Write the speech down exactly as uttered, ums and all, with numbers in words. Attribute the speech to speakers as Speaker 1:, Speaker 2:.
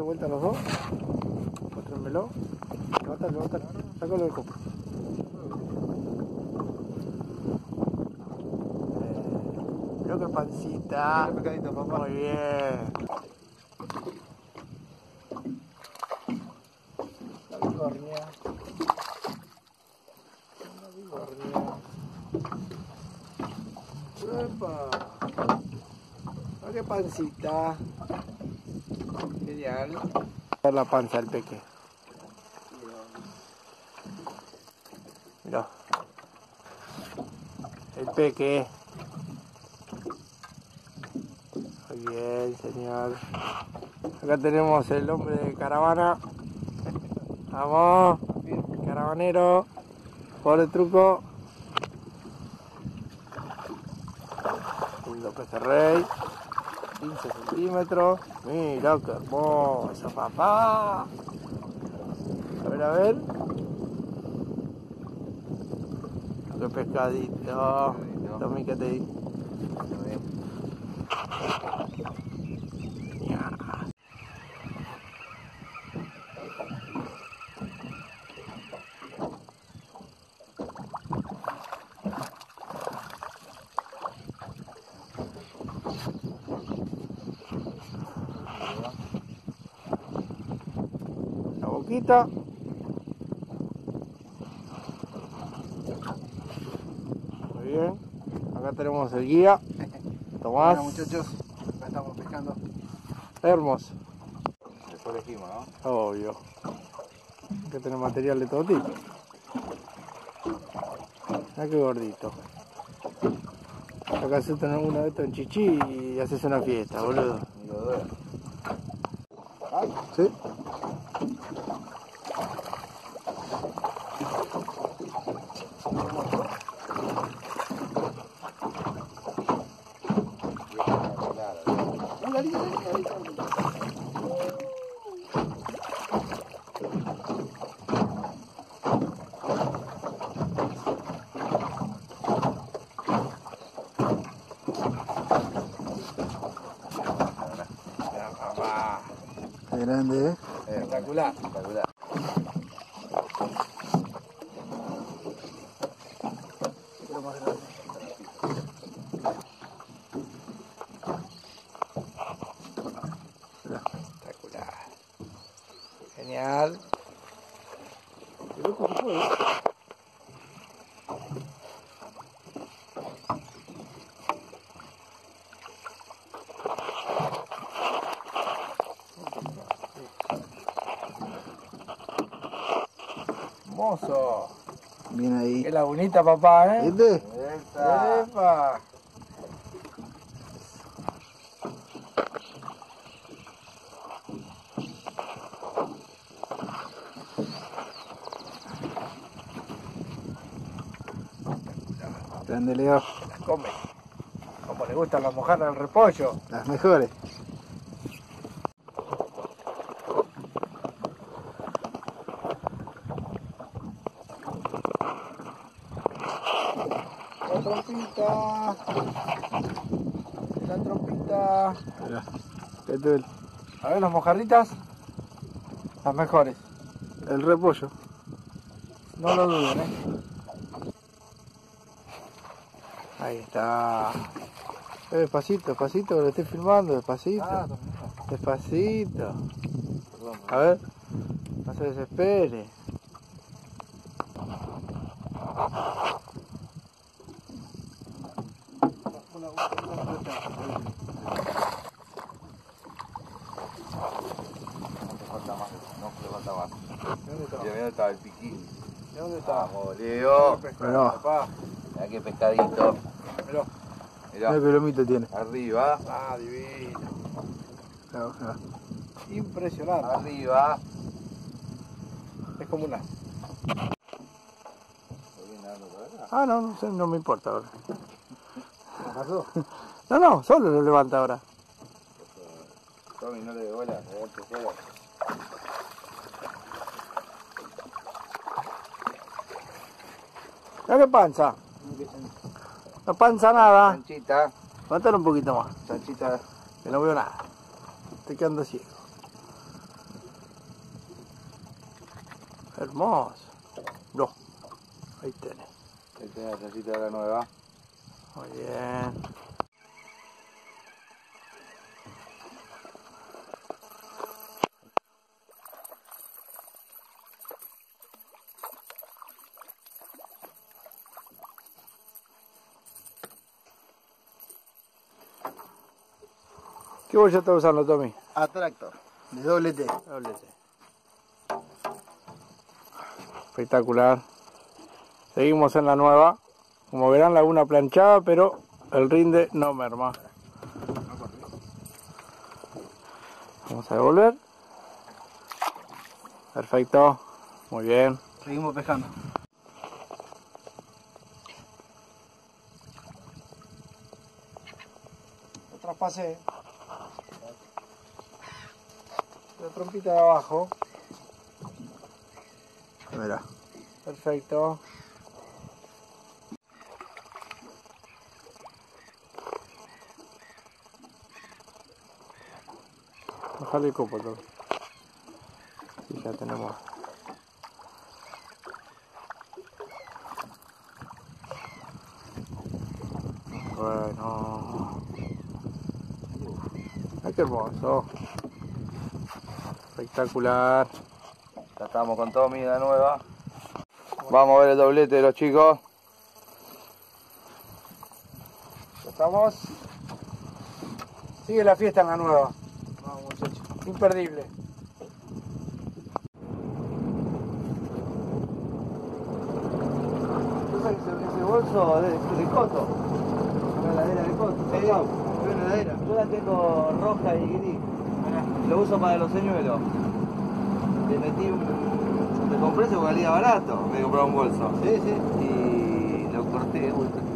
Speaker 1: darse vuelta los dos. Muéstrenmelo. Levantalo, levantalo. Sácalo del copo. Mirá que pancita.
Speaker 2: Mira, pescadito, papá.
Speaker 1: Muy bien. La bigornia. La bigornia. ¡Epa! Mirá qué pancita. Genial. La panza del peque. Mirá. El peque. Muy bien, señor. Acá tenemos el hombre de caravana. Vamos. Caravanero. Por el truco. Lindo pejerrey. quince centímetros. Mira qué hermoso, papá. A ver, a ver. Qué pescadito. Tommy, ¿qué te di? La boquita. Muy bien. Acá tenemos el guía. Tomás.
Speaker 2: Bueno, muchachos, acá estamos pescando.
Speaker 1: Hermoso.
Speaker 2: Después elegimos, ¿no?
Speaker 1: Obvio. Hay que tener material de todo tipo. Mirá qué gordito. Acá haces uno de estos en Chichi y haces una fiesta, boludo.
Speaker 2: Y lo doy.
Speaker 1: ¿Sí? Qué grande, ¿eh?
Speaker 2: Espectacular, espectacular.
Speaker 1: Pero más grande. Espectacular. Genial. Qué loco se puede. Hermoso.
Speaker 2: Bien ahí.
Speaker 1: Qué lagunita, papá, ¿eh?
Speaker 2: ¿Viste?
Speaker 1: Esta. ¡Epa!
Speaker 2: Grande, Leo.
Speaker 1: Las come. Como le gustan las mojarras al repollo.
Speaker 2: Las mejores.
Speaker 1: La trompita. La trompita.
Speaker 2: Mirá. ¿Qué tal?
Speaker 1: A ver las mojarritas. Las mejores.
Speaker 2: El repollo.
Speaker 1: No lo duden, ¿eh? Ahí está. Eh, despacito, despacito, que lo estoy filmando, despacito.
Speaker 2: Ah,
Speaker 1: Despacito.
Speaker 2: perdón.
Speaker 1: A ver, no se desespere.
Speaker 2: No falta más, no le falta más.
Speaker 1: ¿De dónde está?
Speaker 2: Y ahí está el piquín.
Speaker 1: ¿De dónde está?
Speaker 2: Vamos, Leo.
Speaker 1: Pescado, papá.
Speaker 2: Mirá qué pescadito.
Speaker 1: Mirá.
Speaker 2: Mirá,
Speaker 1: Mirá qué lomito tiene.
Speaker 2: arriba,
Speaker 1: Ah, divino.
Speaker 2: Mirá, mirá.
Speaker 1: Impresionante.
Speaker 2: arriba.
Speaker 1: Es como una.
Speaker 2: ¿Lo viene dando por acá?
Speaker 1: Ah, no, no sé, no me importa ahora.
Speaker 2: ¿Qué pasó?
Speaker 1: No, no, solo lo levanta ahora.
Speaker 2: Tommy, no le dé bola, le da tu bola.
Speaker 1: Mirá qué panza. No panza nada. Hermoso. No. Ahí tenés.
Speaker 2: Ahí tenés la tacita de la nueva.
Speaker 1: Muy bien. ¿Qué bolsa estás usando, Tommy?
Speaker 2: Atractor, de doble T.
Speaker 1: Doble T. Espectacular. Seguimos en la nueva. Como verán, laguna planchada, pero el rinde no merma. Vamos a devolver. Perfecto. Muy bien.
Speaker 2: Seguimos pescando.
Speaker 1: Lo traspasé. La trompita de abajo.
Speaker 2: Verá.
Speaker 1: Perfecto. Bajale el copo, Tommy. Y ya tenemos. Bueno. Ay, qué hermoso. Espectacular.
Speaker 2: Ya estamos con Tommy, la nueva. Vamos a ver el doblete de los chicos.
Speaker 1: Ya estamos. Sigue la fiesta en la nueva. Vamos, muchachos. Imperdible.
Speaker 2: Ese bolso de, de coto. Una heladera de coto. Sí, una heladera. Yo la tengo roja y gris. Lo uso para los señuelos. Le metí un... Me compré ese porque valía barato. Me compré un bolso. Sí, sí. Y lo corté.